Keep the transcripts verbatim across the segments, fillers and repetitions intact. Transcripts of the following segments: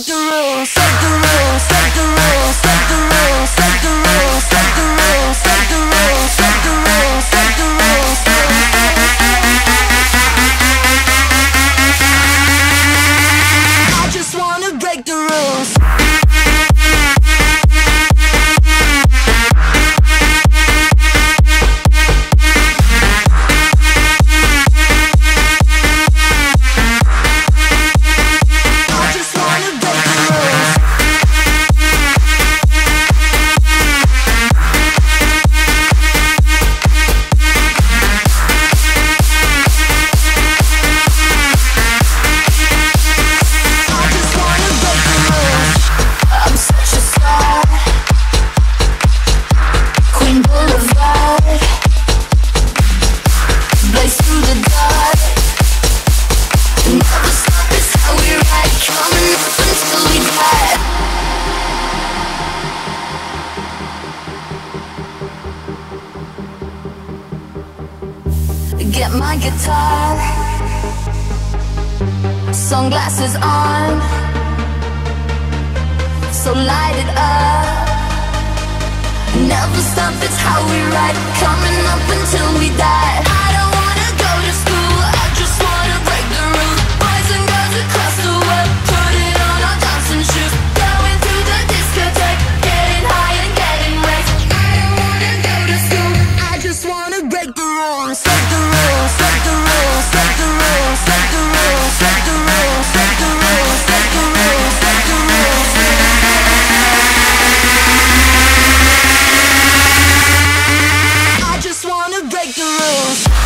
break the rules, break the rules, break the rules, break the rules, break the rules, break the rules, break the rules, break the rules, break the rules. I just wanna break the rules. Get my guitar, sunglasses on, so light it up. Never stop, it's how we ride, coming up until we die. I don't wanna go to school, I just wanna break the rules. Boys and girls across the world, put it on our dancing shoes, going to the discotheque, getting high and getting raised. I don't wanna go to school, I just wanna break the rules, break the rules, break the rules, break the rules, break the rules, break the rules, break the rules, break the rules, break the rules. I just wanna break the rules.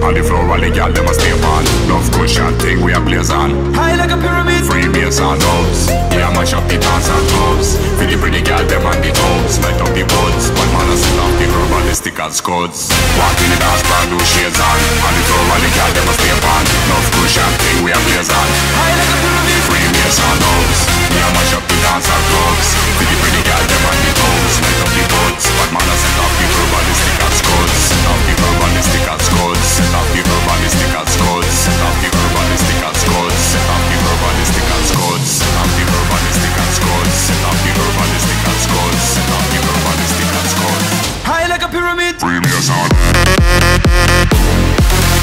On the floor while the gal them a stay on. Love cushion thing we a blaze on. High like a pyramid. Free bass and dubs. Yeah, mash up the dance and clubs. For the pretty gal them on the toes. Light up the buds. One man a set off the herbalistic and scuds. Walk in the dance brand new shades on. On the floor while the gal them a stay on. Love cushion thing we a blaze on. High like a pyramid. Free bass and dubs. Yeah, mash up the dance and clubs. For the pretty gal them on the toes. Light up the buds. One man a set off the herbalistic and scuds. Set off the herbalistic and scuds. Set off the herbalistic and scuds. Set off the herbalistic and scuds. Set off the herbalistic and scuds. Set off the herbalistic and scuds. Set off the herbalistic and scuds. Set off the herbalistic and scuds. High like a pyramid. Free bass and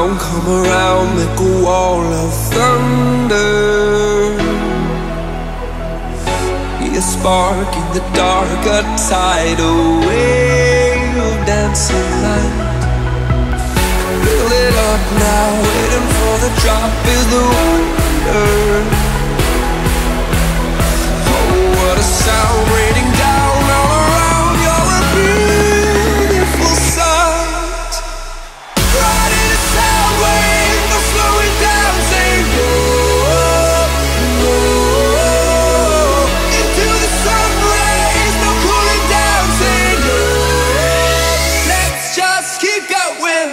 down, come around, make a wall of thunder. Be a spark in the dark, a tidal wave of dancing light. Build it up now, waiting for the drop is the wonder. Oh, what a sound raining down all around, you're a beautiful sight. Riding a sound wave, no slowing down, say go, go. Into the sun rays, no cooling down, say no. Let's just keep going.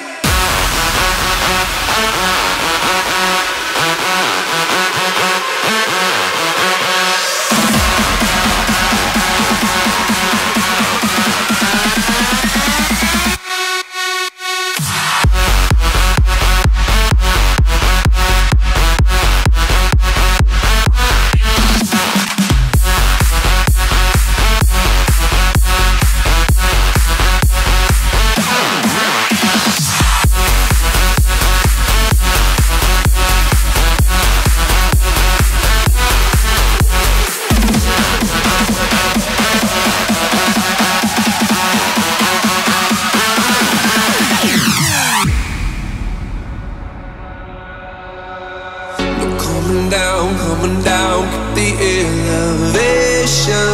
Coming down, coming down, keep the elevation.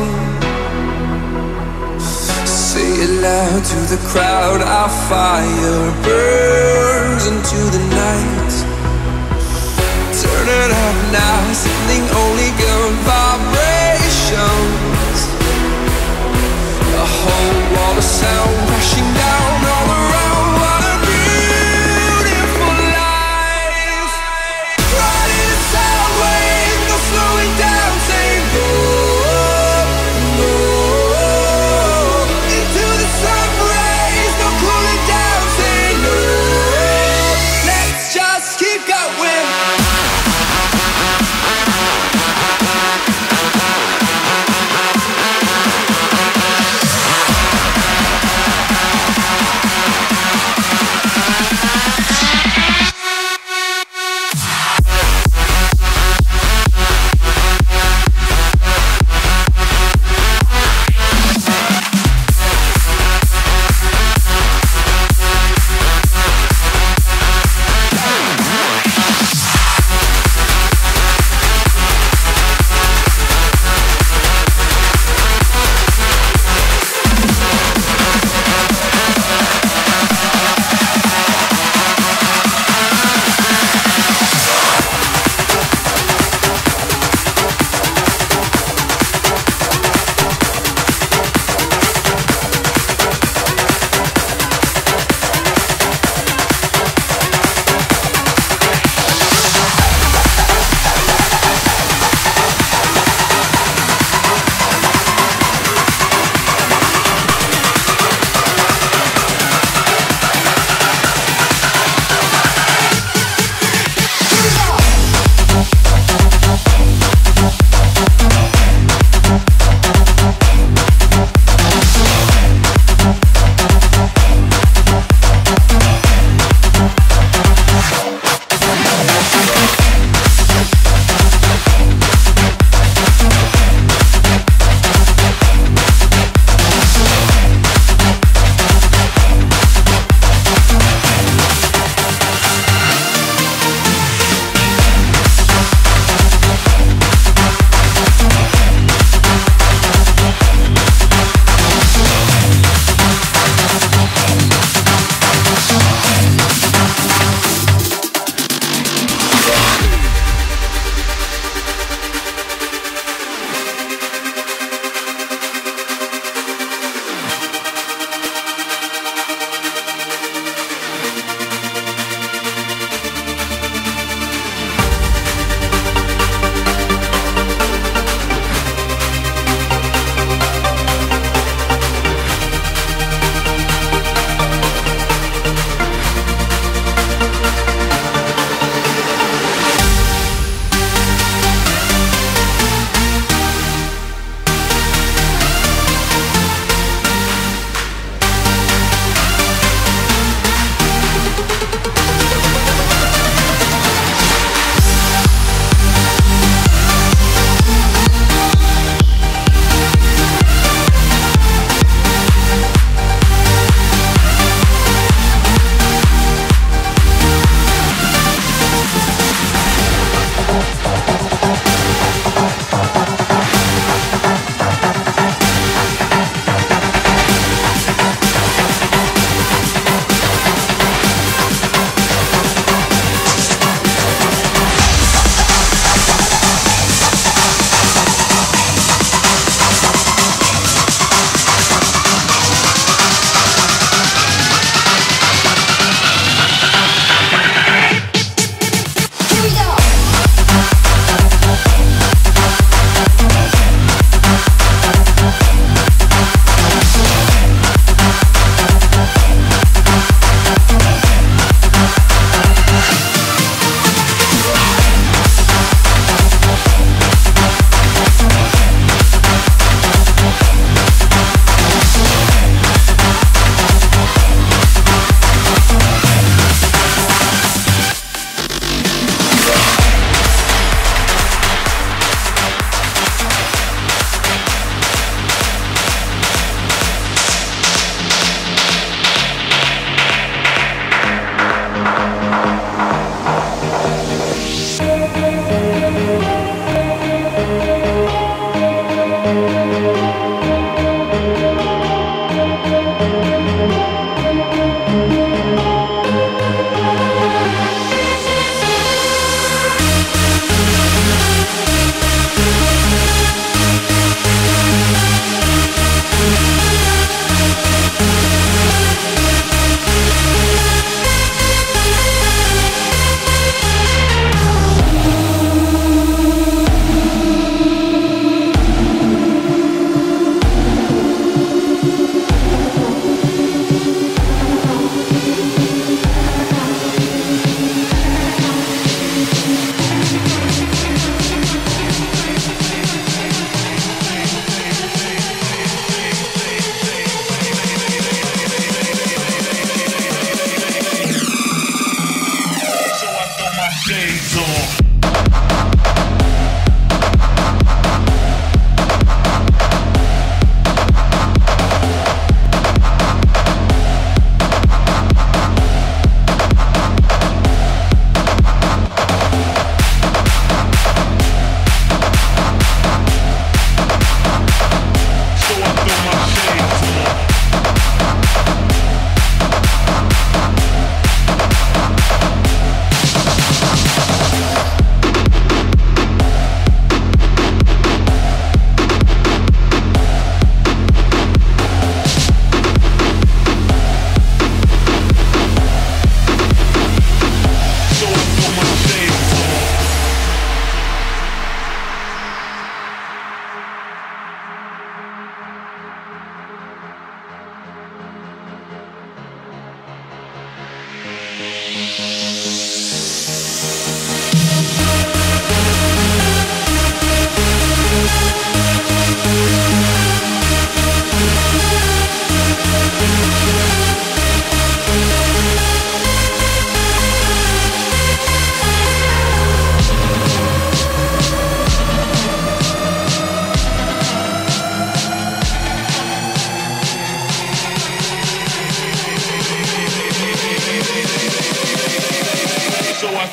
Say it loud to the crowd, our fire burns into the night. Turn it up now, sending only good vibrations. A whole wall of sound crashing down all around. What a beautiful life. Riding a sound wave, no slowing down, say go, go. Into the sun rays, no cooling down, say no. Let's just keep going.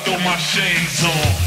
throw my shades on.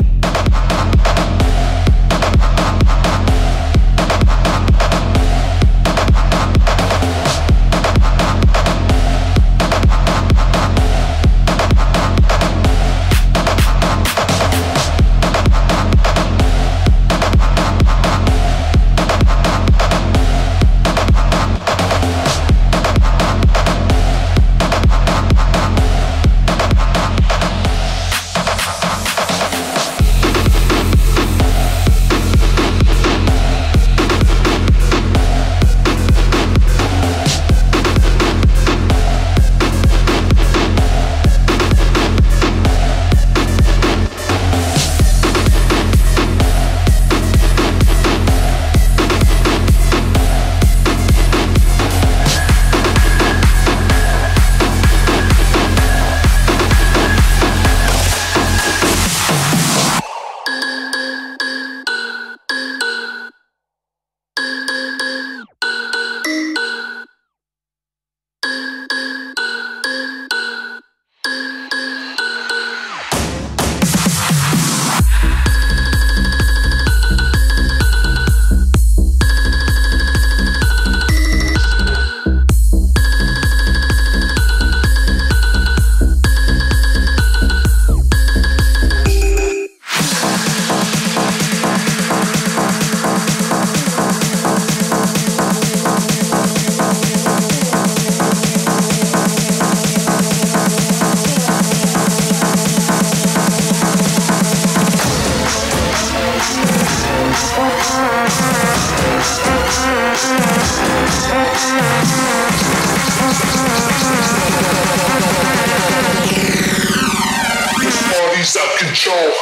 Party's out of control.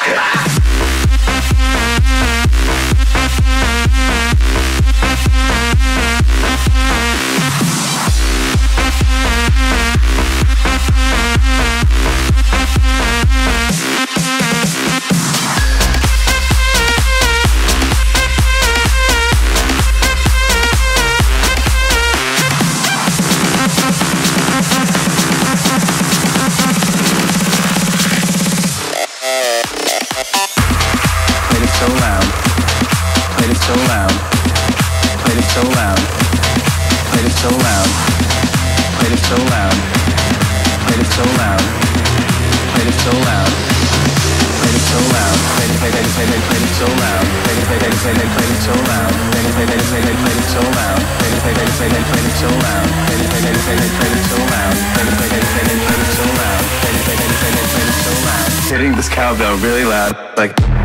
So loud, played it so loud, played it so loud, played it so loud, played it so loud, played it so loud, played it so loud, played it so loud, played it played it played it played it so loud, played it played it played it played it so loud, played it played it played it played it so loud, played it played it played it played it so loud, played it played it played it played it so loud, played it played it played it played it so loud, played it played it played it played it so loud, hitting this cowbell really loud, like.